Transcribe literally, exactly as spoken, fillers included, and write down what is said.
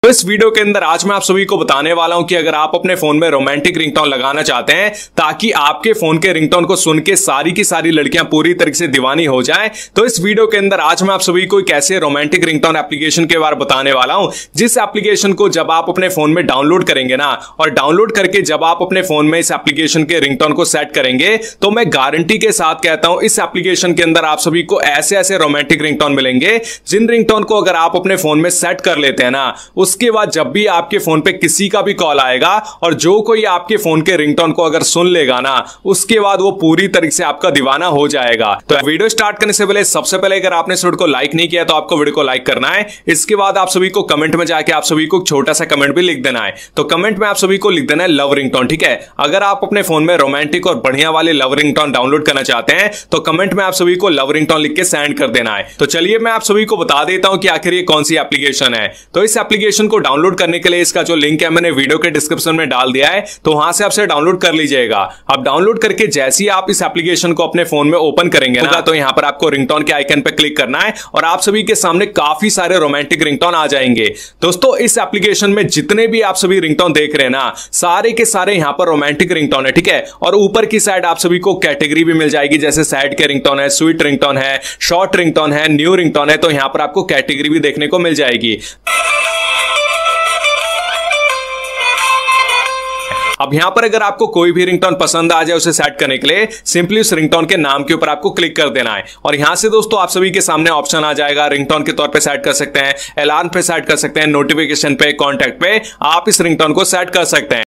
तो इस वीडियो के अंदर आज मैं आप सभी को बताने वाला हूं कि अगर आप अपने फोन में रोमांटिक रिंगटोन लगाना चाहते हैं ताकि आपके फोन के रिंगटोन को सुन के सारी की सारी लड़कियां पूरी तरीके से दीवानी हो जाएं, तो इस वीडियो के अंदर आज मैं आप सभी को कैसे रोमांटिक रिंगटोन एप्लीकेशन के बारे में बताने वाला हूं, जिस एप्लीकेशन को जब आप अपने फोन में डाउनलोड करेंगे ना, और डाउनलोड करके जब आप अपने फोन में इस एप्लीकेशन के रिंगटोन को सेट करेंगे तो मैं गारंटी के साथ कहता हूं इस एप्लीकेशन के अंदर आप सभी को ऐसे ऐसे रोमांटिक रिंगटोन मिलेंगे जिन रिंगटोन को अगर आप अपने फोन में सेट कर लेते हैं ना, उसके बाद जब भी आपके फोन पे किसी का भी कॉल आएगा और जो कोई आपके फोन के रिंगटोन को अगर सुन लेगा ना, उसके बाद वो पूरी तरीके से आपका दीवाना हो जाएगा। तो वीडियो स्टार्ट करने से पहले सबसे पहले अगर आपने इस वीडियो को लाइक नहीं किया तो आपको वीडियो को लाइक करना है। इसके बाद आप सभी को कमेंट में जाके आप सभी को छोटा सा कमेंट भी लिख देना है। तो कमेंट में आप सभी को लिख देना है लव रिंगटोन, ठीक है। अगर आप अपने फोन में रोमांटिक और बढ़िया वाले लव रिंगटोन डाउनलोड करना चाहते हैं तो कमेंट में आप सभी को लव रिंगटोन लिख के सेंड कर देना है। तो चलिए मैं आप सभी को बता देता हूं कि आखिर ये कौन सी एप्लीकेशन है। तो इस एप्लीकेशन को डाउनलोड करने के लिए इसका जो लिंक है मैंने वीडियो के डिस्क्रिप्शन में डाल दिया है, तो वहां से आपसे डाउनलोड कर लीजिएगा। अब डाउनलोड करके जैसे ही आप इस एप्लीकेशन को अपने फोन में ओपन करेंगे ना, तो यहां पर आपको रिंगटोन के आइकन पर क्लिक करना है और आप सभी के सामने काफी सारे रोमांटिक रिंगटोन आ जाएंगे। दोस्तों इस एप्लीकेशन में जितने भी आप सभी रिंगटोन देख रहे हैं ना, सारे के सारे यहां पर रोमांटिक रिंगटोन है, ठीक है। और ऊपर की साइड आप सभी को कैटेगरी भी मिल जाएगी, जैसे साइड के रिंगटोन है, स्वीट रिंगटोन है, शॉर्ट रिंगटोन है, न्यू रिंगटोन है। तो यहां पर आपको कैटेगरी भी देखने को मिल जाएगी। अब यहां पर अगर आपको कोई भी रिंगटोन पसंद आ जाए उसे सेट करने के लिए सिंपली उस रिंगटोन के नाम के ऊपर आपको क्लिक कर देना है और यहां से दोस्तों आप सभी के सामने ऑप्शन आ जाएगा। रिंगटोन के तौर पे सेट कर सकते हैं, अलार्म पे सेट कर सकते हैं, नोटिफिकेशन पे, कॉन्टैक्ट पे आप इस रिंगटोन को सेट कर सकते हैं।